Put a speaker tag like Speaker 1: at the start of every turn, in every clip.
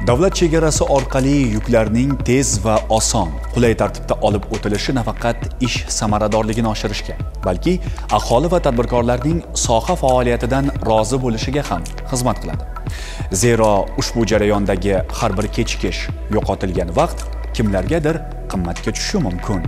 Speaker 1: Davlat chegarasi orqali yuklarning tez va oson, qulay tartibda olib o'tilishi nafaqat ish samaradorligini oshirishga, balki aholi va tadbirkorlarning soha faoliyatidan rozi bo'lishiga ham xizmat qiladi. Zero ushbu jarayondagi har bir kechikish, yo'qotilgan vaqt kimlargadir qimmatga tushishi mumkin.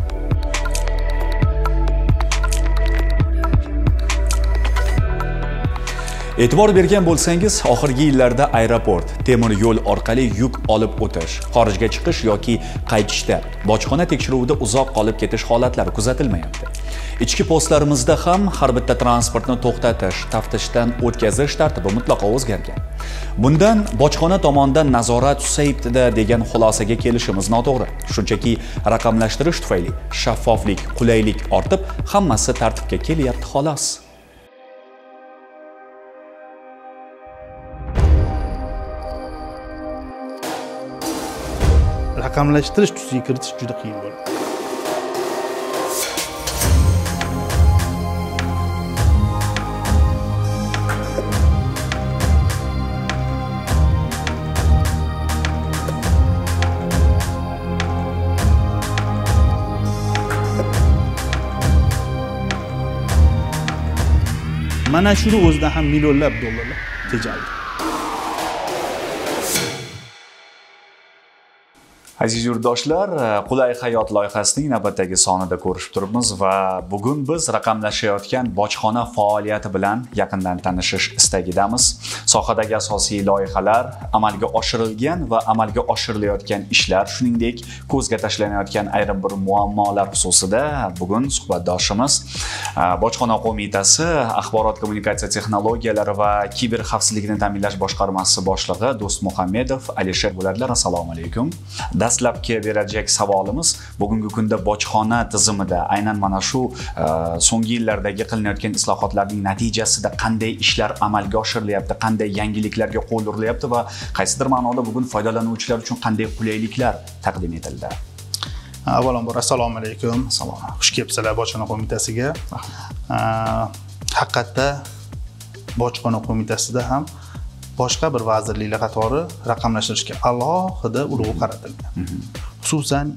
Speaker 1: E'tibor bergan bo'lsangiz, oxirgi yillarda aeroport, temir yo'l orqali yuk olib o'tish, xorijga chiqish yoki qaytishda bojxona tekshiruvida uzoq qolib ketish holatlari kuzatilmayapti. Ichki postlarimizda ham har bitta transportni to'xtatish, taftishdan o'tkazish tartibi mutlaqo o'zgargan. Bundan bojxona tomonidan nazorat susayibdi degan xulosaga kelishimiz noto'g'ri. Shunchaki raqamlashtirish tufayli shaffoflik, qulaylik ortib, hammasi tartibga kelyapti xolos.
Speaker 2: Raqamlashtirish tusiga kiritish juda qiyin bo'ladi. Mana shuni o'zida ham millionlab dollarlar tejaldi.
Speaker 1: Aziz yurtdoshlar, Qulay hayot loyihasining navbatdagi sonida ko'rishib turibmiz va bugun biz raqamlashayotgan bojxona faoliyati bilan yaqindan tanishish istagidamiz. Sohadagi asosiy loyihalar, amalga oshirilgan va amalga oshirilayotgan ishlar, shuningdek, ko'zga tashlanayotgan ayrim bir muammolar xususida bugun suhbatdoshimiz Bojxona qo'mitasi axborot kommunikatsiya texnologiyalari va kiber xavfsizlikni ta'minlash boshqarmasi boshlig'i Do'st Muhammedov Alisher bo'ladilar. Assalomu alaykum. Dastlabki berajak savolimiz bugungi kunda bojxona tizimida aynan mana shu so'nggi yillardagi qilinayotgan islohotlarning natijasida qanday ishlar amalga oshirilyapti, qanday yangiliklarga qo'l urilyapti va qaysidir ma'noda bugun foydalanuvchilar uchun qanday qulayliklar taqdim etildi?
Speaker 2: Avvalambor assalomu alaykum. Xush kelibsizlar bojxona qo'mitasiga. Haqiqatda bojxona qo'mitasida ham boshqa bir vazirliklar qatori raqamlashtirishga alohida urg'u qaratilgan. Xususan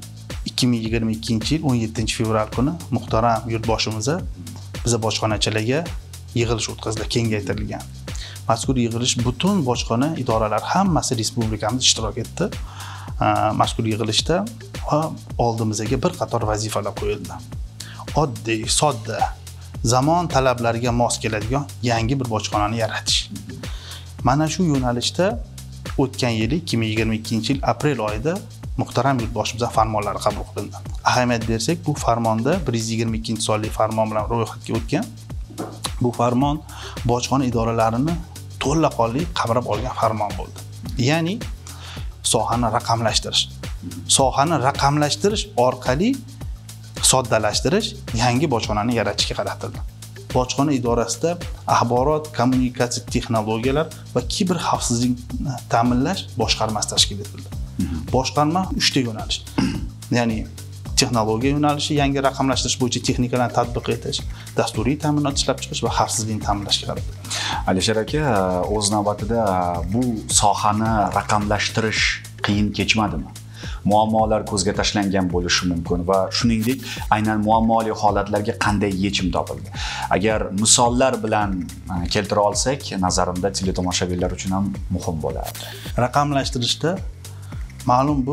Speaker 2: 2022-yil 17-fevral kuni muhtaram yurtboshimiz biza bojxonachilarga yig'ilish o'tkazildi, kengaytirilgan. Mazkur yig'ilish butun bojxona idoralari hammasi respublikamizda ishtirok etdi. Mazkur yig'ilishda oldimizga bir qator vazifalar qo'yildi. Oddiy, sodda, zamon talablariga mos keladigan yangi bir bojxonani yaratish. Mana shu yo'nalishda o'tgan yili 2022-yil aprel oyida muhtaram yurtboshimizdan farmonlari qabul qilindi. Ahamiyat bersak, bu farmonda 122-sonli farmon bilan ro'yxatga o'tgan. Bu farmon bojxona idoralarini to'laqonli qamrab olgan farmon bo'ldi. Ya'ni sohani raqamlashtirish. Sohani raqamlashtirish orqali soddalashtirish yangi bojxonani yaratishga qaratildi. Bojxona idorasida axborot kommunikatsiya texnologiyalar va kiber xavfsizlikni ta'minlash boshqarmasi tashkil etildi. Boshqarma 3 ta yo'nalish. Ya'ni texnologiya yo'nalishi, yangi raqamlashtirish bo'yicha texnikalarni tatbiq etish, dasturiy ta'minot ishlab chiqish va xavfsizlikni ta'minlashga qaratildi.
Speaker 1: Alisher aka, o'z navbatida bu sohani raqamlashtirish qiyin kechmadimi? Muammolar ko'zga tashlangan bo'lishi mumkin va shuningdek aynan muammoli holatlarga qanday yechim topildi? Agar misollar bilan keltira olsak, nazarimda teletomoshabinlar uchun ham muhim bo'lardi.
Speaker 2: Raqamlashtirishda ma'lum bir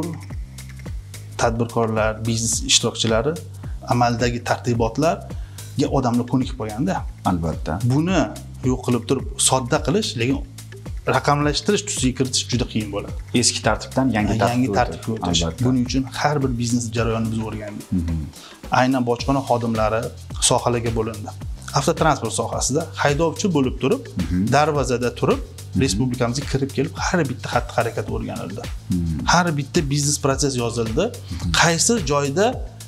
Speaker 2: tadbirkorlar, biznes ishtirokchilari amaldagi tartibotlarga odamlar ko'nikib qolganda,
Speaker 1: albatta.
Speaker 2: Buni yo'q qilib turib sodda qilish, lekin raqamlashtirish tusiga kiritish juda qiyin bo'ladi.
Speaker 1: Eski tartibdan yangi
Speaker 2: tartibga o'tish. Buning uchun har bir biznes jarayonini biz o'rgandik. Aynan bojxona xodimlari sohalarga bo'lindi. Avtotransport sohasida haydovchi bo'lib turib, darvozada turib, respublikamizga kirib kelib, har bitta xatti-harakat o'rganildi. Har bitta biznes proses yozildi. Qaysi joyda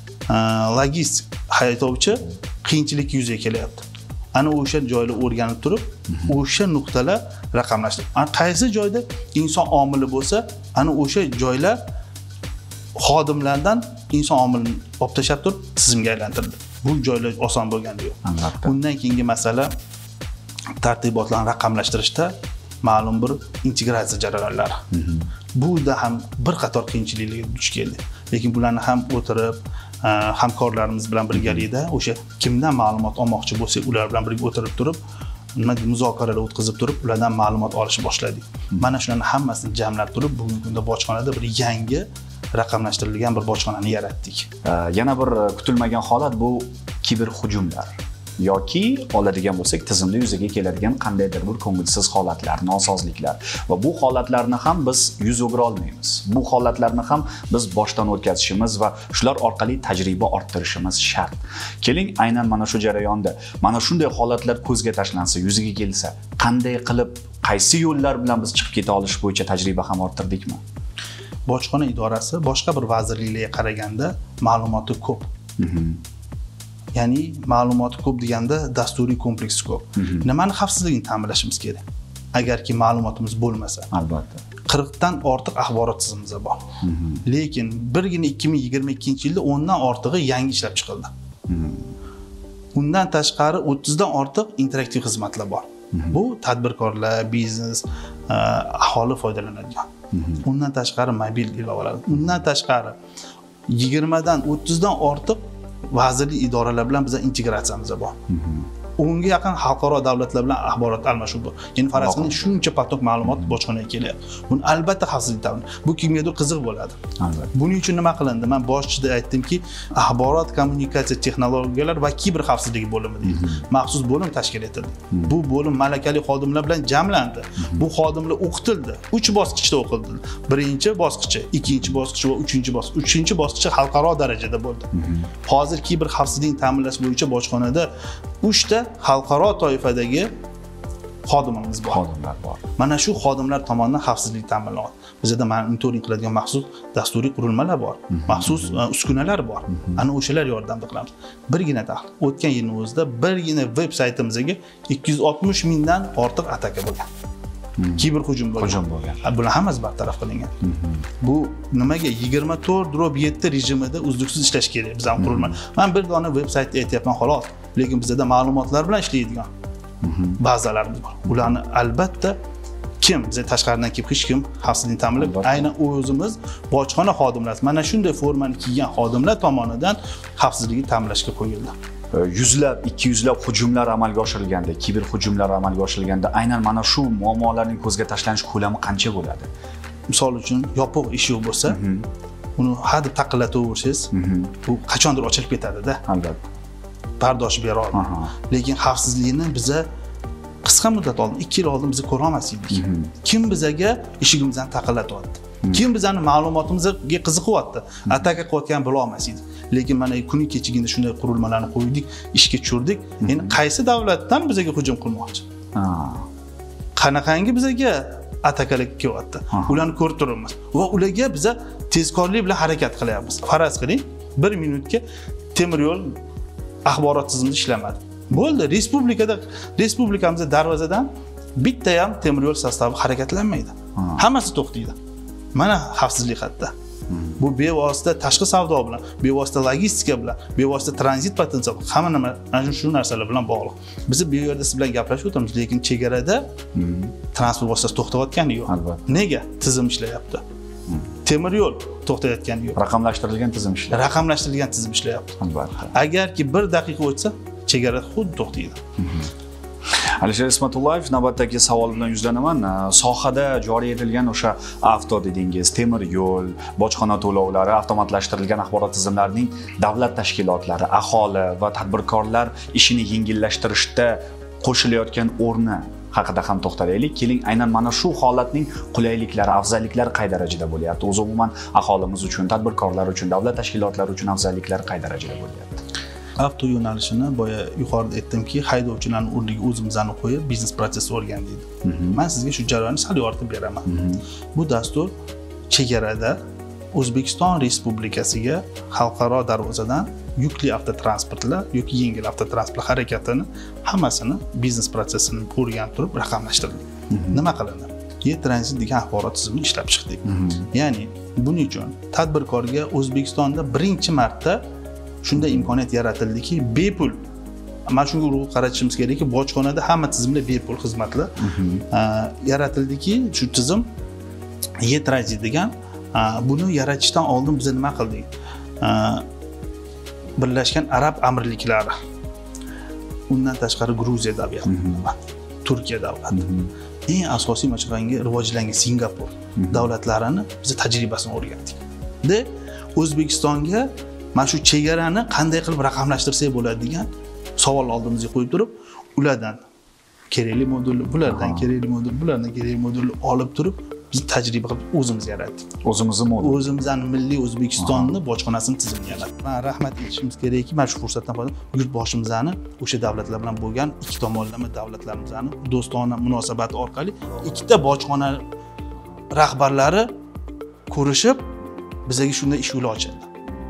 Speaker 2: logistik haydovchi qiyinchilik yuzaga kelyapti. Ana o'sha joylar o'rganib turib, o'sha nuqtalar raqamlashtirildi. Qaysi joyda inson omili bo'lsa, ana o'sha joylar xodimlardan inson omilini olib tashlab turib tizimga aylantirildi. Bu joylar oson bo'lgani yo'q. Bundan keyingi masala tartibotlarni raqamlashtirishda ma'lum bir integratsiya jarayonlari. buda ham bir qator qiyinchiliklarga duch keldi. Lekin bularni ham o'tirib, hamkorlarimiz bilan birgalikda o'sha kimdan ma'lumot olmoqchi bo'lsak, ular bilan birga o'tirib turib, muzokaralar o'tkazib turib, ulardan ma'lumot olishni boshladik. Mana shularni hammasini jamlab turib, bugungi kunda bojxonada bir yangi raqamlashtirilgan bir bojxonani yaratdik.
Speaker 1: Yana bir kutilmagan holat bu kiberhujumlar yoki oladigan bo'lsak tizimda yuzaga keladigan qandaydir bir ko'ngilsiz holatlar, nosozliklar va bu holatlarni ham biz yuz o'gira olmaymiz. Bu holatlarni ham biz boshdan o'tkazishimiz va shular orqali tajriba orttirishimiz shart. Keling, aynan mana shu jarayonda mana shunday holatlar ko'zga tashlansa, yuzaga kelsa, qanday qilib, qaysi yo'llar bilan biz chiqib keta olish bo'yicha tajriba ham orttirdikmi?
Speaker 2: Bojxona idorasi boshqa bir vazirliklarga qaraganda ma'lumoti ko'p. Ya'ni ma'lumoti ko'p deganda dasturiy kompleksi ko'p. Nimani xavfsizligini ta'minlashimiz kerak? Agarki ma'lumotimiz bo'lmasa.
Speaker 1: Albatta.
Speaker 2: 40 dan ortiq axborot tizimimiz bor. Lekin birgina 2022-yilda 10 dan ortig'i yangi ishlab chiqildi. Undan tashqari 30 dan ortiq interaktiv xizmatlar bor. Bu tadbirkorlar, biznes, aholi foydalanadigan. Undan tashqari mobil ilovalar, undan tashqari 20 dan 30 dan ortiq vazirlik idoralar bilan bizning integratsiyamiz bor. Unga yaqin xalqaro davlatlar bilan axborot almashuv bor. Ya'ni faraz qiling, shuncha patok ma'lumot bojxonaga kelyapti. Buni albatta xavfsizlik ta'min. Bu kimgadir qiziq bo'ladi. Albatta. Buning uchun nima qilindi? Men boshida aytdimki, axborot kommunikatsiya texnologiyalar va kiber xavfsizligi bo'limi deydi. Maxsus bo'lim tashkil etildi. Bu bo'lim malakali xodimlar bilan jamlandi. Bu xodimlar o'qitildi. 3 bosqichda o'qildi. Birinchi bosqichi, ikkinchi bosqichi va uchinchi bosqich. Uchinchi bosqichi xalqaro darajada bo'ldi. Hozir kiber xavfsizlikni ta'minlash bo'yicha bojxonada 3 ta xalqaro toifadagi xodimlarimiz bor. Mana shu xodimlar tomonidan xavfsizlik ta'minlanadi. Bizda monitoring qiladigan maxsus dasturiy qurilmalar bor, maxsus uskunalar bor. Ana o'shalar yordamida qilamiz. Birgina tahlil. O'tgan yilning o'zida birgina veb saytimizga 260 mingdan ortiq ataka bo'lgan. Kiber hujum bo'lgan. Bular hammasi bartaraf qilingan. Bu nimaga 24/7 rejimida uzluksiz ishlash kerak bizning qurilma. Men bir dona veb saytda aytyapman xolos. Lekin bizda ma'lumotlar bilan ishlaydigan bazalarimiz bor. Ularni albatta kim biza tashqaridan kelib hech kim xavfsizlikni ta'minlab, aynan o'zimiz bojxona xodimlari mana shunday formani kiygan xodimlar tomonidan xavfsizlikni ta'minlashga qo'yildi.
Speaker 1: Yuzlab, 200lab hujumlar amalga oshirilganda, kiber hujumlar amalga oshirilganda aynan mana shu muammolarning ko'zga tashlanish ko'lami qancha bo'ladi?
Speaker 2: Misol uchun, yopiq eshik bo'lsa, uni hadeb taqillatib bu qachondir ochilib ketadi-da.
Speaker 1: Albatta.
Speaker 2: Bardosh bera olmaydi. Lekin xavfsizlikni biza qisqa muddat oldin, 2 yil oldin biz ko'ra olmas edik. Kim bizaga eshigimizni taqillatyapti? Kim bizani ma'lumotimizga qiziqyapti? Ataka qilayotgan bila olmas edik. Lekin mana kuni kechigina shunday qurilmalarni qo'ydik, ishga tushirdik. Endi qaysi davlatdan bizaga hujum qilmoqchi? Qanaqangi bizaga atakalar kelyapti? Ularni ko'rib turibmiz va ularga biza tezkorlik bilan harakat qilyapmiz. Faraz qiling, 1 minutga temir yo'l axborot tizimi ishlamadi. Bo'ldi, respublikamizda darvozadan bitta ham temir yo'l sostavi harakatlanmaydi. Hammasi to'xtaydi. Mana xavfsizlik xatta. Bu bevosita tashqi savdo bilan, bevosita logistika bilan, bevosita tranzit potensial, hamma nima ana shu narsalar bilan bog'liq. Biz bu yerda siz bilan gaplashib o'tiramiz, lekin chegarada transport vositasi to'xtayotgani yo'q. Nega? Tizim ishlayapti. Temir yo'l to'xtayotgani yo'q.
Speaker 1: Raqamlashtirilgan tizim ishlayapti.
Speaker 2: Raqamlashtirilgan tizim ishlayapti.
Speaker 1: Albatta.
Speaker 2: Agarki 1 daqiqa o'tsa, chegara xuddi to'xtaydi.
Speaker 1: Alisher Ismatullayev, navbatdagi savol bilan yuzlanaman. Sohada joriy etilgan o'sha avto dedingiz, temir yo'l, bojxona to'lovlari, avtomatlashtirilgan axborot tizimlarining davlat tashkilotlari, aholi va tadbirkorlar ishini yengillashtirishda qo'shilayotgan o'rni haqida ham to'xtalaylik. Keling, aynan mana shu holatning qulayliklari, afzalliklari qay darajada bo'lyapti? O'zi umuman aholimiz uchun, tadbirkorlar uchun, davlat tashkilotlari uchun afzalliklari qay darajada bo'lyapti?
Speaker 2: Avto yo'nalishini boya yuqorida aytdimki, haydovchilarning o'rniga o'zimizni qo'yib, biznes protsesni o'rgandiydi. Men sizga shu jarayonni sal yoritib beraman. Bu dastur chegarada O'zbekiston Respublikasiga xalqaro darvozadan yukli avtotransportlar yoki yengil avtotransport harakatini hammasini biznes protsessini o'rganib turib raqamlashtirildi. Nima qilindi? E-tranzit degan axborot tizimini ishlab chiqdik. Ya'ni buning uchun tadbirkorga O'zbekistonda birinchi marta shunday imkoniyat yaratildiki, bepul. Mana shunga urg'u qaratishimiz kerakki, bojxonada hamma tizimlar bepul xizmatlar yaratildiki, shu tizim E-tranzit degan buni yaratishdan oldin biz nima qildik? Birlashgan Arab Amirliklari, undan tashqari Gruziya davlati, Turkiya davlati, eng asosiy mashg'ulotga rivojlangan Singapur davlatlarini biz tajribasini o'rgandik. De O'zbekistonga mana shu chegarani qanday qilib raqamlashtirsak bo'ladi degan savol oldimizga qo'yib turib, ulardan kerakli modulni, bulardan kerakli modul, bulardan kerakli modulni olib turib, biz tajriba qilib o'zimiz yaratdik. O'zimizning milliy O'zbekistonni bojxonasini tizimini yaratdik. Men rahmat aytishimiz kerakki, mana shu fursatdan foydalanib yurtboshimizni o'sha davlatlar bilan bo'lgan ikki tomonlama davlatlarimizni do'stona munosabat orqali ikkita bojxona rahbarlari ko'rishib bizga shunday ish yo'li ochildi.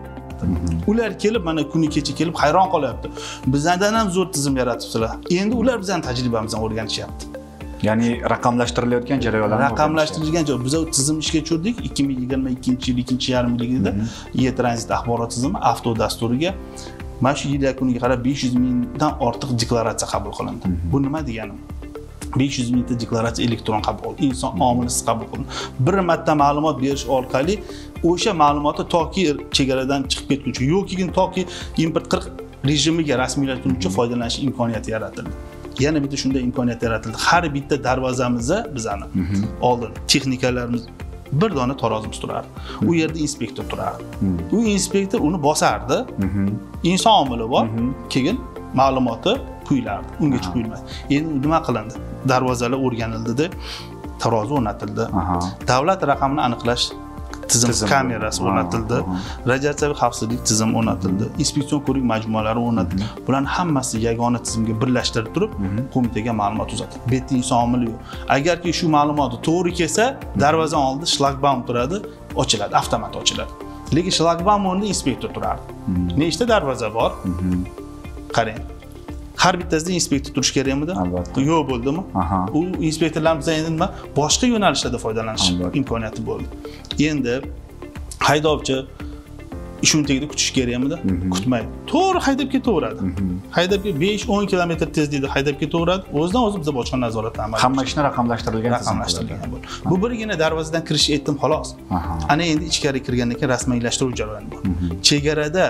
Speaker 2: Ular kelib mana kuni kecha kelib hayron qolyapti. Bizdan ham zo'r tizim yaratibsizlar. Endi ular bizning tajribamizdan o'rganishyapti.
Speaker 1: Ya'ni raqamlashtirilayotgan jarayonlarni
Speaker 2: raqamlashtirilgan joy. Biz tizim ishga tushirdik 2022-yil ikkinchi yarmiyligida E-tranzit axborot tizimi avto dasturiga mana shu yil yakuniga qarab 500 mingdan ortiq deklaratsiya qabul qilindi. Bu nima degani? 500 mingta deklaratsiya elektron qabul qilindi. Inson omilisiz qabul qilindi. Bir marta ma'lumot berish orqali o'sha ma'lumotni toki chegaradan chiqib ketguncha yoki toki import 40 rejimiga rasmiylashtiruvchi foydalanish imkoniyati yaratildi. Yana bitta shunday imkoniyat yaratildi. Har bitta darvozamizda bizani oldin texnikalarimiz bir dona tarozimiz turardi. U yerda inspektor turardi. U inspektor uni bosardi. Inson omili bor, keyin ma'lumoti quyilardi. Ungacha quyilmadi. Endi nima qilindi? Darvozalar o'rganildi-da, tarozi o'rnatildi. Davlat raqamini aniqlash tizim kamerasi o'rnatildi. Radiatsiyaviy xavfsizlik tizimi o'rnatildi. Inspeksion ko'rik majmualari o'rnatildi. Bularning hammasi yagona tizimga birlashtirib turib, qo'mitaga ma'lumot uzatildi. Bu yerda inson omili yo'q. Agarki shu ma'lumotni to'g'ri kelsa, darvoza oldida shlagbaum turadi, ochiladi, avtomat ochiladi. Lekin shlagbaum o'rnida inspektor turardi. Nechta darvoza bor? Qarang. Har bittasida inspektor turish kerakmidi?
Speaker 1: Albatta.
Speaker 2: Yo'q bo'ldimi? U inspektorlarimiz endi nima? Boshqa yo'nalishlarda foydalanish imkoniyati bo'ldi. Endi haydovchi ishuntigida kutish kerakmidi? Kutmaydi. To'g'ri haydab ketaveradi. Haydab 5-10 kilometr tezlikda haydab ketaveradi. O'zidan o'zi bizga bojxona nazorati amalga
Speaker 1: hamma ishni raqamlashtirilgan
Speaker 2: bo'ladi. Bu birgina darvozadan kirish aytdim xolos. Ana endi ichkari kirgandan keyin rasmiylashtirish jarayoni bor. Chegarada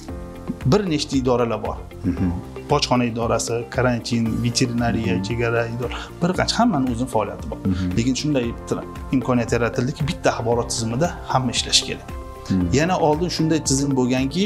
Speaker 2: bir nechta idoralar bor. Bojxona idorasi, karantin, veterinariya, chegara idora, bir qancha hammaning o'zining faoliyati bor. Lekin shunday imkoniyat yaratildiki, bitta axborot tizimida hamma ishlashi kerak. Yana oldin shunday tizim bo'lganki,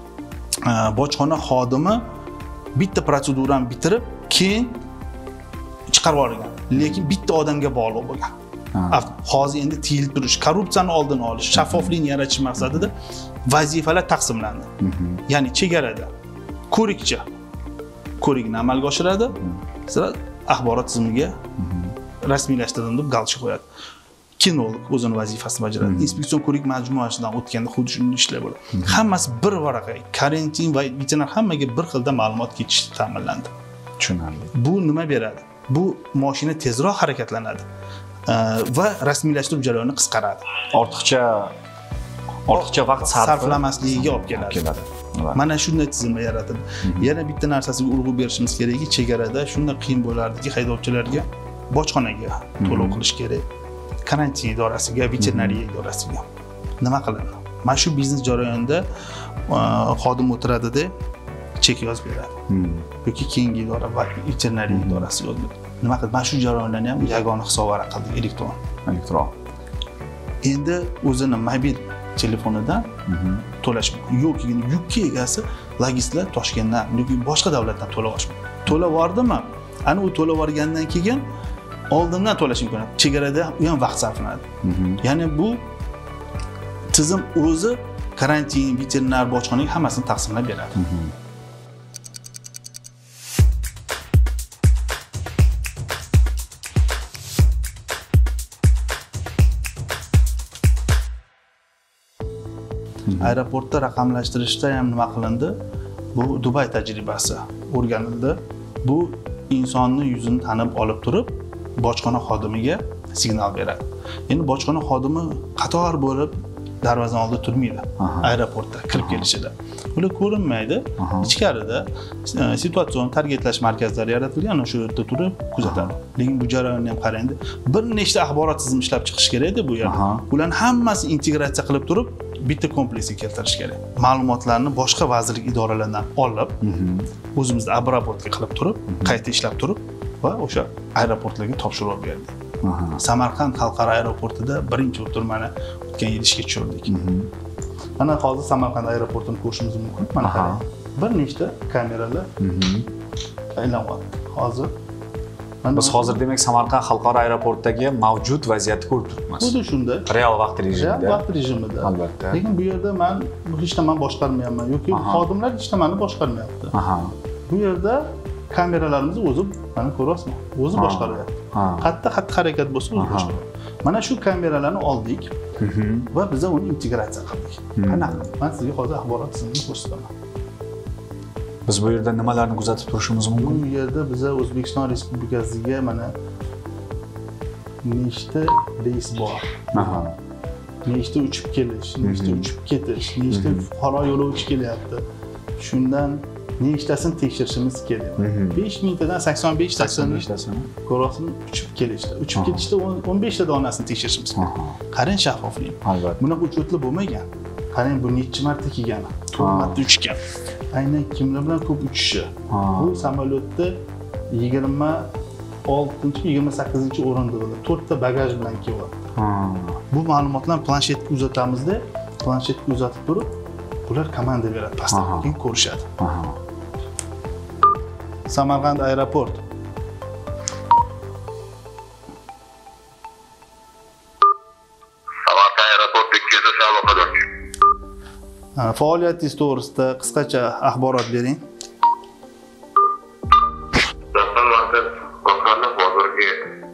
Speaker 2: bojxona xodimi bitta protsedurani bitirib, keyin chiqarib yuborgan. Lekin bitta odamga bog'liq bo'lgan. Hozir endi tiyilib turish, korrupsiyani oldini olish, shaffoflikni yaratish maqsadida vazifalar taqsimlandi. Ya'ni chegarada ko'rikchi ko'rikni amalga oshiradi, sizlar axborot tizimiga rasmiylashtirildi deb galchik qo'yadi. Kinolog o'zining vazifasini bajaradi. Inspeksion ko'rik majmuasidan o'tganda xuddi shunday ishlar bo'ladi. Hammasi bir varaqa, karantin va veterinar hammaga bir xilda ma'lumot ketishi ta'minlandi.
Speaker 1: Tushunarli.
Speaker 2: Bu nima beradi? Bu mashina tezroq harakatlanadi va rasmiylashtirish jarayoni qisqaradi. Ortiqcha vaqt sarflamasligiga olib keladi. Mana shunday tizimlar yaratildi. Yana bitta narsasiga urg'u berishimiz kerakki, chegarada shunday qiyin bo'lardiki, haydovchilarga bojxonaga to'lov qilish kerak. Karantin idorasiga, veterinariya idorasiga. Nima qiladi? Mana shu biznes jarayonida xodim o'tiradi-da, chek yozib beradi. Yoki keyingi idora va veterinariya idorasi yozib beradi. Nima qiladi? Mana shu jarayonlarni ham yagona hisob varaq qildik, elektron. Endi o'zini mobil telefonidan to'lash mumkin. Yoki yuk egasi logistlar Toshkentdan yoki boshqa davlatdan to'lab olish mumkin. To'lab yordimi? Ana u to'lab olgandan keyin oldindan to'lash imkoniyati. Chegarada u ham vaqt sarflanadi. Ya'ni bu tizim o'zi karantin, veterinar, bojxonaga hammasini taqsimlab beradi. Aeroportda raqamlashtirishda ham nima qilindi? Bu Dubay tajribasi o'rganildi. Bu insonni yuzini tanib olib turib, bojxona xodimiga signal beradi. Endi bojxona xodimi qator bo'lib darvozani oldida turmaydi. Aeroportda kirib kelishida. Ular ko'rinmaydi. Ichkarida situatsion targetlash markazlari yaratilgan, o'sha yerda turib kuzatadi. Lekin bu jarayonni ham qarang, bir nechta axborot tizimi ishlab chiqish kerak-da bu yerda. Ularni hammasi integratsiya qilib turib bitta kompleksga keltirish kerak. Ma'lumotlarni boshqa vazirlik idoralaridan olib, o'zimizda obработка qilib turib, qayta ishlab turib va o'sha aeroportlarga topshirib berdik. Samarqand xalqaro aeroportida birinchi bo'lib turib mana o'tgan yil ishga tushirdik. Mana hozir Samarqand aeroportini ko'rishingiz mumkin. Mana qarang. Bir nechta kameralar aylanyapti. Hozir
Speaker 1: biz hozir demak Samarqand xalqaro aeroportidagi mavjud vaziyatni ko'rib turibmiz.
Speaker 2: Xuddi shunda.
Speaker 1: Real vaqt rejimida.
Speaker 2: Real vaqt rejimida.
Speaker 1: Albatta.
Speaker 2: Lekin bu yerda men hech nimani boshqarmayapman yoki xodimlar hech nimani boshqarmayapti. Bu yerda kameralarimizni o'zi mana ko'ryapsizmi? O'zi boshqaryapti. Qayerda xatti-harakat bo'lsa o'zi boshqaradi. Mana shu kameralarni oldik va biz uni integratsiya qildik. Qanaqa? Men sizga hozir axborot tizimini ko'rsataman.
Speaker 1: Biz bu yerda nimalarni kuzatib turishimiz mumkin?
Speaker 2: Bu yerda biz O'zbekiston Respublikasiga mana nechta reys bor. Nechta uchib kelish, nechta uchib ketish, nechta fuqaro yo'lovchi kelyapti. Shundan nechtasini tekshirishimiz kerak. 5000 tadan 85 tasini ko'rasizmi uchib kelishda. Uchib ketishda 15 ta donasini tekshirishimiz kerak. Qarang shaffoflik.
Speaker 1: Albatta.
Speaker 2: Bunaqa uchotli bo'lmagan. Qarang bu necha marta kelgani? 4 marta uchgan. Aynan kimlar bilan ko'p uchishi. Bu samolyotda 26-28 o'rindiqda 4 ta bagaj bilan kelyapti. Bu ma'lumotlarni planshetga uzatamizda, planshetga uzatib turib, bular komanda beradi pastda, keyin ko'rishadi. Samarqand aeroport.
Speaker 3: Samarqand aeroport bekatida savol qildim.
Speaker 2: Faoliyatingiz to'g'risida qisqacha axborot bering.
Speaker 3: Dastlab markaz Qo'qonda hozirgi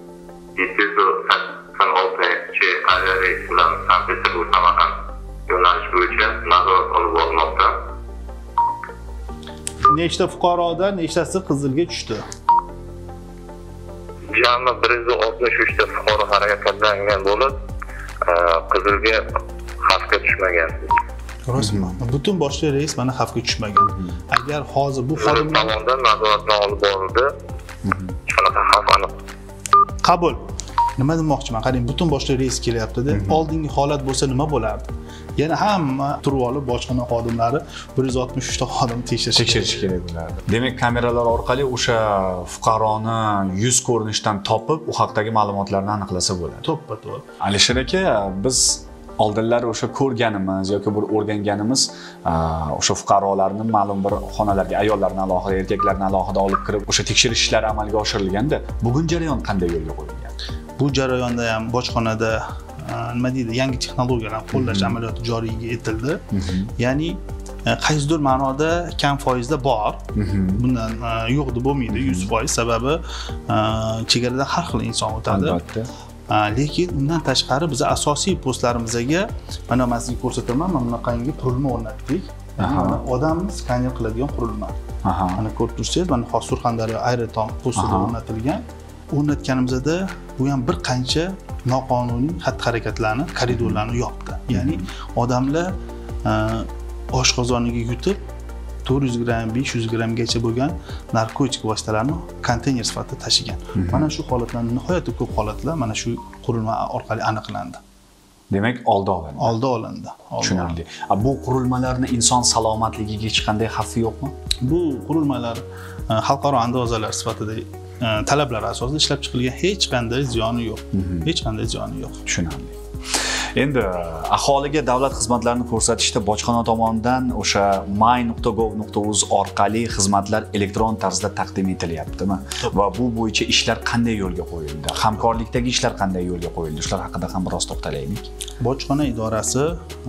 Speaker 3: 786 aviareys bilan Sankt-Peterburg Samarqand yo'nalish bo'yicha nazorat olib borilmoqda.
Speaker 2: Nechta fuqaroda nechtasi Qizilga tushdi?
Speaker 3: Jami 163 ta fuqaro harakatlangan bo'lib, Qizilga xavfga tushmagan.
Speaker 2: Rostmi? Butun boshli reys mana xavfga tushmagan. Agar hozir bu xodimlar
Speaker 3: tomonidan nazoratdan olib borildi, shunaqa xavf aniq.
Speaker 2: Qabul. Nima demoqchiman? Qarang, butun boshli reys kelyapti-da. Oldingi holat bo'lsa nima bo'lardi? Yana hamma turib olib bojxona xodimlari 163 ta xodim tekshirish
Speaker 1: kerak bo'lardi. Demak, kameralar orqali o'sha fuqaroni yuz ko'rinishidan topib, u haqdagi ma'lumotlarni aniqlasa bo'ladi.
Speaker 2: To'ppa-to'g'ri.
Speaker 1: Alisher aka, biz oldinlari o'sha ko'rganimiz yoki bir o'rganganimiz o'sha fuqarolarni ma'lum bir xonalarga, ayollarni alohida, erkaklarni alohida olib kirib, o'sha tekshirish ishlari amalga oshirilganda, bugun jarayon qanday yo'lga qo'yilgan?
Speaker 2: Bu jarayonda ham bojxonada nima deydi, yangi texnologiyalarni qo'llash amaliyoti joriy etildi. Ya'ni qaysidir ma'noda kam foizda bor. Bundan yo'q deb bo'lmaydi 100%, sababi chegaradan har xil inson o'tadi.
Speaker 1: Albatta.
Speaker 2: Lekin undan tashqari biz asosiy postlarimizga mana men sizga ko'rsataman, mana bunaqangi qurilma o'rnatdik. Mana odamni skaner qiladigan qurilma. Mana ko'rib tursangiz, mana hozir Surxondaryo Aerotom postida o'rnatilgan. O'rnatganimizda bu ham bir qancha noqonuniy xatti-harakatlarni, koridorlarni yopdi. Ya'ni odamlar oshqozoniga yutib 400 gram, 500 gramgacha bo'lgan narkotik vositalarni konteyner sifatida tashigan. Mana shu holatlar, nihoyatda ko'p holatlar mana shu qurilma orqali aniqlandi.
Speaker 1: Demak, oldi olindi.
Speaker 2: Oldi olindi.
Speaker 1: Tushunarli. Bu qurilmalarni inson salomatligiga hech qanday xavfi yo'qmi?
Speaker 2: Bu qurilmalar xalqaro andozalar sifatida talablar asosida ishlab chiqilgan, hech qanday ziyoni yo'q. Hech qanday ziyoni yo'q.
Speaker 1: Tushunarli. Endi aholiga davlat xizmatlarini ko'rsatishda bojxona tomonidan o'sha my.gov.uz orqali xizmatlar elektron tarzda taqdim etilyaptimi? Va bu bo'yicha ishlar qanday yo'lga qo'yildi? Hamkorlikdagi ishlar qanday yo'lga qo'yildi? Shular haqida ham biroz to'xtalaylik.
Speaker 2: Bojxona idorasi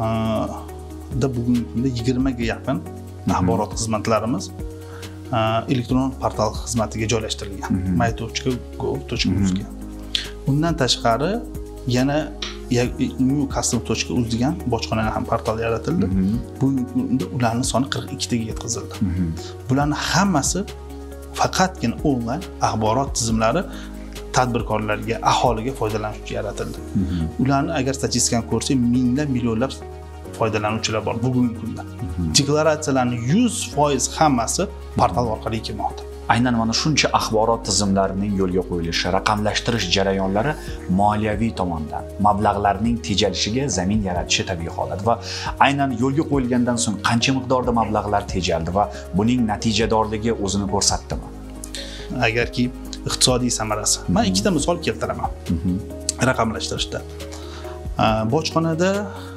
Speaker 2: da bugungi kunda 20 ga yaqin axborot xizmatlarimiz elektron portal xizmatiga joylashtirilgan. my.gov.uz ga. Undan tashqari yana new-custom.uz degan bojxonaning ham portali yaratildi. Bugungi kunda ularning soni 42 taga yetkazildi. Bularning hammasi faqatgina onlayn axborot tizimlari tadbirkorlarga, aholiga foydalanish uchun yaratildi. Ularni agar statistikani ko'rsak, minglab, millionlab foydalanuvchilar bor bugungi kunda. Deklaratsiyalarning 100% hammasi portal orqali kelmoqda.
Speaker 1: Aynan mana shuncha axborot tizimlarining yo'lga qo'yilishi, raqamlashtirish jarayonlari moliyaviy tomondan mablag'larning tejalishiga zamin yaratishi tabiiy holat va aynan yo'lga qo'yilgandan so'ng qancha miqdorda mablag'lar tejaldi va buning natijadorligi o'zini ko'rsatdimi?
Speaker 2: Agarki iqtisodiy samarasi. Men ikkita misol keltiraman. Raqamlashtirishda. Bojxonada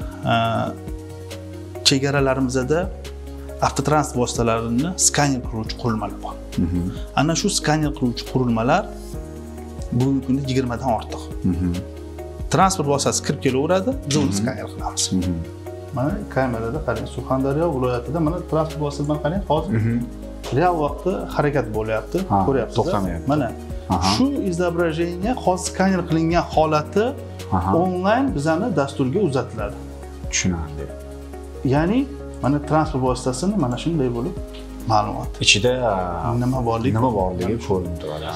Speaker 2: chegaralarimizda avtotransport vositalarini skaner qiluvchi qurilmalar bor. Ana shu skaner qiluvchi qurilmalar bugungi kunda 20 dan ortiq. Transport vositasi kirib kelaveradi, biz uni skaner qilamiz. Mana kamerada qarang, Surxondaryo viloyatida mana transport vositasidan qarang, hozir real vaqtda harakat bo'lyapti, ko'ryapsiz.
Speaker 1: To'xtamayapti.
Speaker 2: Mana shu izobrazeniya hozir skaner qilingan holati onlayn bizani dasturga uzatiladi.
Speaker 1: Tushunarli.
Speaker 2: Ya'ni mana transport vositasini mana shunday bo'lib ma'lumot.
Speaker 1: Ichida
Speaker 2: nima borligi
Speaker 1: ko'rinib turadi.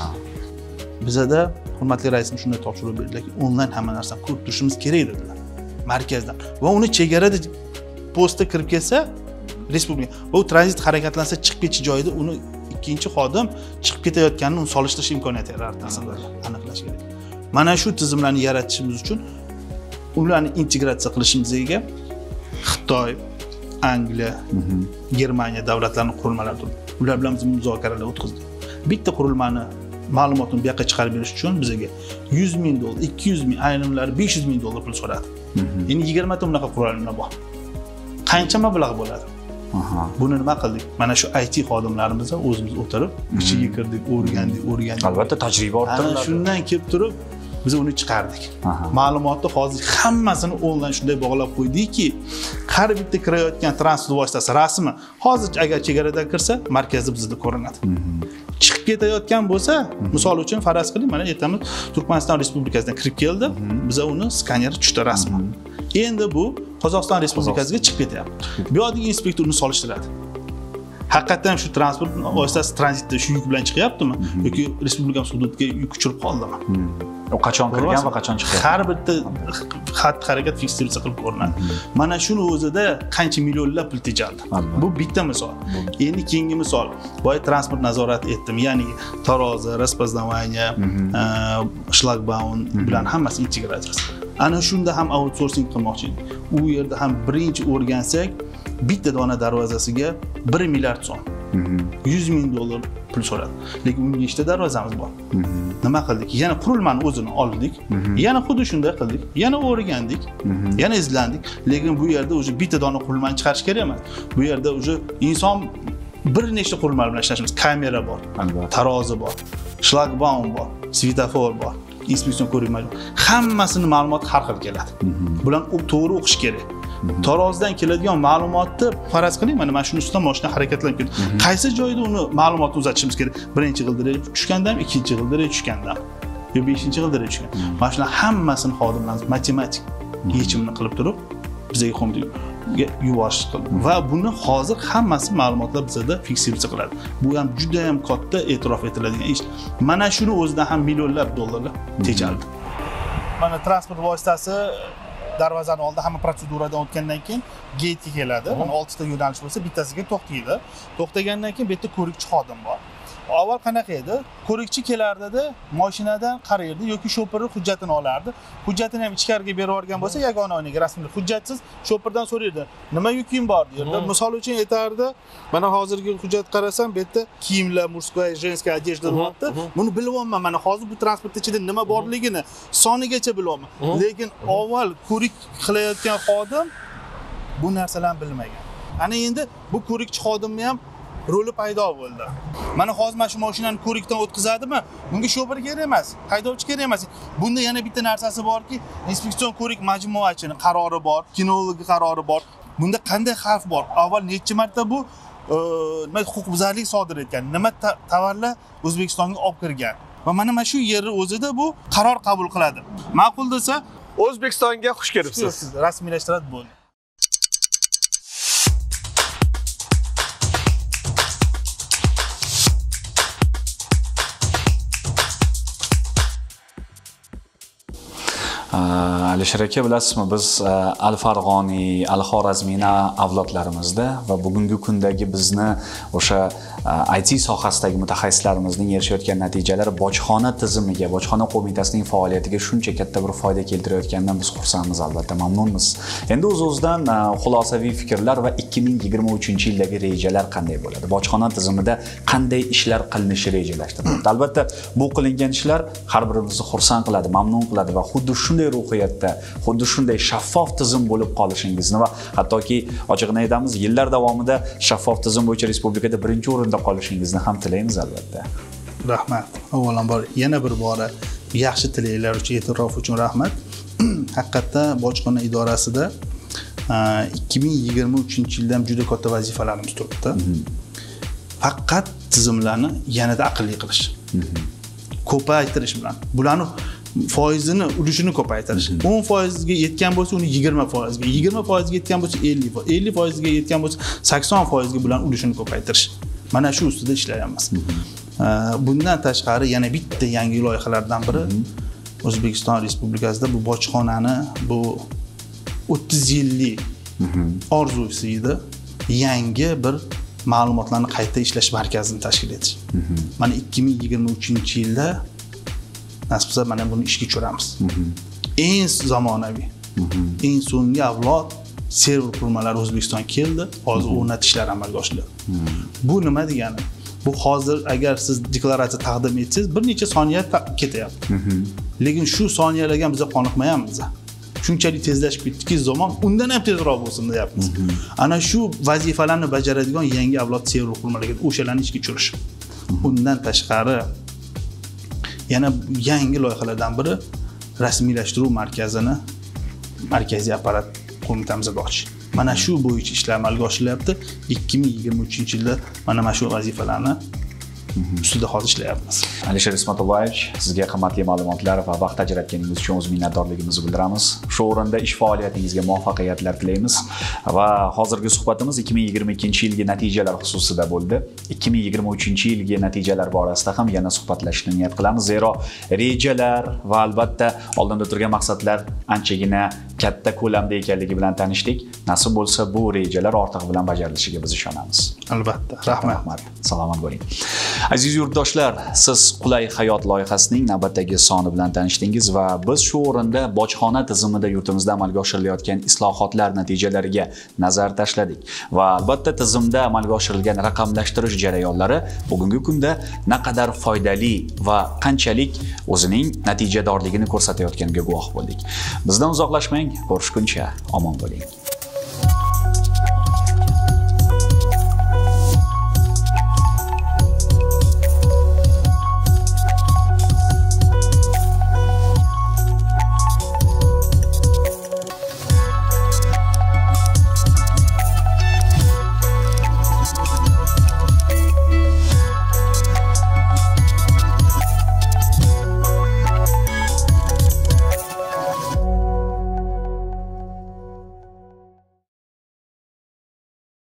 Speaker 2: Bizada hurmatli raisim shunday topshiriq berdilarki, onlayn hamma narsani ko'rib turishimiz kerak dedilar. Markazdan. Va uni chegarada postga kirib kelsa, respublika va u tranzit harakatlansa chiqib ketish joyida uni ikkinchi xodim chiqib ketayotganini uni solishtirish imkoniyati yaratadi aslida. Aniqlash kerak. Mana shu tizimlarni yaratishimiz uchun ularni integratsiya qilishimizga Xitoy, Angliya, Germaniya davlatlarining qurilmalari turibdi. Ular bilan biz muzokaralar o'tkazdik. Bitta qurilmani ma'lumotni bu yoqqa chiqarib berish uchun bizga $100,000, $200,000, ayrimlari $500,000 pul so'radi. Endi 20 ta bunaqa qurilmalar bor. Qancha mablag' bo'ladi? Buni nima qildik? Mana shu IT xodimlarimiz o'zimiz o'tirib, ichiga kirdik, o'rgandik.
Speaker 1: Albatta tajriba orttiriladi.
Speaker 2: Shundan kelib turib biz uni chiqardik. Ma'lumotni hozir hammasini onlayn shunday bog'lab qo'ydikki, har bitta kirayotgan transport vositasi rasmi hozir agar chegaradan kirsa, markazda bizda ko'rinadi. Chiqib ketayotgan bo'lsa, misol uchun faraz qiling, mana ertamiz Turkmaniston Respublikasidan kirib keldi, biza uni skaneri tushdi rasman. Endi bu Qozog'iston Respublikasiga chiqib ketyapti. Bu yoqdagi inspektorni solishtiradi. Haqiqatan shu transport vositasi tranzitda shu yuk bilan chiqyaptimi yoki respublikamiz hududiga yuk tushirib qoldimi?
Speaker 1: U qachon kirgan va qachon chiqyapti?
Speaker 2: Har bitta xatti-harakat fiksiriya qilib ko'rinadi. Mana shuni o'zida qancha millionlab pul tejaldi. Bu bitta misol. Endi keyingi misol. Boya transport nazorati etdim, ya'ni tarozi, распознавание, shlagbaum bilan hammasi integratsiyasi. Ana shunda ham outsourcing qilmoqchi edik. U yerda ham birinchi o'rgansak, bitta dona darvozasiga 1 milliard so'm. $100,000 pul so'radi. Lekin unga nechta darvozamiz bor? Nima qildik? Yana qurilmani o'zini oldik, yana xuddi shunday qildik, yana o'rgandik, yana izlandik. Lekin bu yerda o'zi bitta dona qurilmani chiqarish kerak emas. Bu yerda o'zi inson bir nechta qurilmalar bilan ishlashimiz, kamera bor, tarozi bor, shlagbaum bor, svetofor bor, inspeksion ko'rikmali. Hammasini ma'lumot har xil keladi. Bular to'g'ri o'qish kerak. Tarozidan keladigan ma'lumotni faraz qiling, mana shuni ustidan mashina harakatlanib ketdi. Qaysi joyda uni ma'lumotni uzatishimiz kerak? Birinchi g'ildirak tushgandan, ikkinchi g'ildirak tushgandan, yo beshinchi g'ildirak tushgan. Mana shular hammasini xodimlarimiz matematik yechimini qilib turib bizga qo'mitaga yuborish qildi. Va buni hozir hammasi ma'lumotlar bizda fiksiriya qiladi. Bu ham juda ham katta e'tirof etiladigan ish. Mana shuni o'zidan ham millionlab dollarlar tejaldi. Mana transport vositasi darvozani oldida hamma protseduradan o'tgandan keyin geytga keladi. Mana 6 ta yo'nalish bo'lsa, bittasiga to'xtaydi. To'xtagandan keyin bu yerda ko'rikchi xodim bor. Avval qanaqa edi? Ko'rikchi kelardi-da, mashinadan qaraydi yoki shopirni hujjatini olardi. Hujjatini ham ichkariga berib yuborgan bo'lsa, yagona oynaga rasmiy hujjatsiz shopirdan so'raydi. Nima yuking bor derdi. Misol uchun aytardi, mana hozirgi hujjat qarasam, bu yerda kiyimlar, murskoya, женская одежда bo'lyapti. Buni bilyapman, mana hozir bu transport ichida nima borligini sonigacha bilyapman. Lekin avval ko'rik qilayotgan xodim bu narsalarni bilmagan. Ana endi bu ko'rikchi xodimni ham roli paydo bo'ldi. Mana hozir mana shu mashinani ko'rikdan o'tkazadimi? Bunga shofir kerak emas, haydovchi kerak emas. Bunda yana bitta narsasi borki, inspeksion ko'rik majmuachining qarori bor, kinologi qarori bor. Bunda qanday xavf bor? Avval necha marta bu nima huquqbuzarlik sodir etgan, nima tovarlar O'zbekistonga olib kirgan. Va mana shu yerni o'zida bu qaror qabul qiladi. Ma'qul desa,
Speaker 4: O'zbekistonga xush kelibsiz.
Speaker 2: Rasmiylashtiradi bo'ldi.
Speaker 1: Alisher aka, bilasizmi, biz Al-Farg'oniy, Al-Xorazmiyni avlodlarimizda va bugungi kundagi bizni o'sha IT sohasidagi mutaxassislarimizning erishayotgan natijalari bojxona tizimiga, bojxona qo'mitasining faoliyatiga shuncha katta bir foyda keltirayotganidan biz xursandmiz, albatta mamnunmiz. Endi o'z-o'zidan xulosaviy fikrlar va 2023-yildagi rejalar qanday bo'ladi? Bojxona tizimida qanday ishlar qilinishi rejalashtirilmoqda? Albatta, bu qilingan ishlar har birimizni xursand qiladi, mamnun qiladi va xuddi shunday ruhiyatda, xuddi shunday shaffof tizim bo'lib qolishingizni va hattoki ochig'ini aytamiz, yillar davomida shaffof tizim bo'yicha respublikada birinchi o'rinda qolishingizni ham tilaymiz, albatta.
Speaker 2: Rahmat. Avvalambor yana bir bora yaxshi tilaklar uchun, e'tirof uchun rahmat. Haqiqatda bojxona idorasida 2023-yilda ham juda katta vazifalarimiz turibdi. Faqat tizimlarni yanada aqlli qilish. Ko'paytirish bilan. Bularni foizini, ulushini ko'paytirish. 10% ga yetgan bo'lsa, uni 20%, 20% ga yetgan bo'lsa 50%, 50% ga yetgan bo'lsa 80% ga bulan ulushini ko'paytirish. Mana shu ustida ishlayapmiz. Bundan tashqari yana bitta yangi loyihalardan biri O'zbekiston Respublikasida bu bojxonani bu 30 yillik orzusi edi. Yangi bir ma'lumotlarni qayta ishlash markazini tashkil etish. Mana 2023-yilda nasib qilsa mana buni ishga tushiramiz. Eng zamonaviy, eng so'nggi avlod server qurilmalari O'zbekistonga keldi. Hozir o'rnatishlar amalga oshiriladi. Bu nima degani? Bu hozir agar siz deklaratsiya taqdim etsangiz, bir necha soniya ketyapti. Lekin shu soniyalarga biz qoniqmayapmiz. Shunchalik tezlashib ketdiki, zamon undan ham tezroq bo'lsin deyapmiz. Ana shu vazifalarni bajaradigan yangi avlod server qurilmalariga o'shalarni ishga tushirish. Undan tashqari yana yangi loyihalardan biri rasmiylashtirish markazini markaziy apparat qo'mitamizga ochish. Mana shu bo'yicha ishlar amalga oshirilyapti. 2023-yilda mana shu vazifalarni ustida hozir ishlayapmiz.
Speaker 1: Alisher Ismatullayevich, sizga qimmatli ma'lumotlar va vaqt ajratganingiz uchun o'z minnatdorligimizni bildiramiz. Shu o'rinda ish faoliyatingizga muvaffaqiyatlar tilaymiz va hozirgi suhbatimiz 2022-yilgi natijalar xususida bo'ldi. 2023-yilgi natijalar borasida ham yana suhbatlashishni niyat qilamiz. Zero rejalar va albatta oldinda turgan maqsadlar anchagina katta ko'lamda ekanligi bilan tanishdik. Nasib bo'lsa, bu rejalar ortig'i bilan bajarilishiga biz ishonamiz.
Speaker 2: Albatta. Rahmat.
Speaker 1: Salomat bo'ling. Aziz yurtdoshlar, siz Qulay hayot loyihasining navbatdagi soni bilan tanishdingiz va biz shu o'rinda bojxona tizimida yurtimizda amalga oshirilayotgan islohotlar natijalariga nazar tashladik va albatta tizimda amalga oshirilgan raqamlashtirish jarayonlari bugungi kunda naqadar foydali va qanchalik o'zining natijadorligini ko'rsatayotganiga guvoh bo'ldik. Bizdan uzoqlashmang, ko'rishguncha omon bo'ling.